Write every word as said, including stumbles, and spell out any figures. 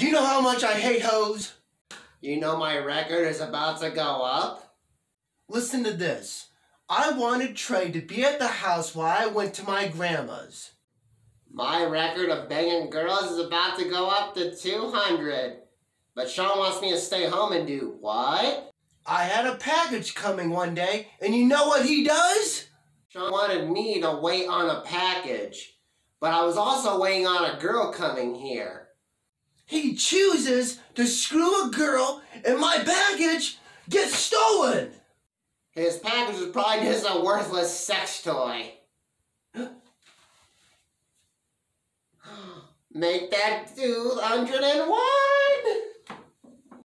You know how much I hate hoes? You know my record is about to go up? Listen to this. I wanted Trey to be at the house while I went to my grandma's. My record of banging girls is about to go up to two hundred. But Shawn wants me to stay home and do what? I had a package coming one day, and you know what he does? Shawn wanted me to wait on a package. But I was also waiting on a girl coming here. He chooses to screw a girl, and my package gets stolen. His package is probably just a worthless sex toy. Make that two hundred and one!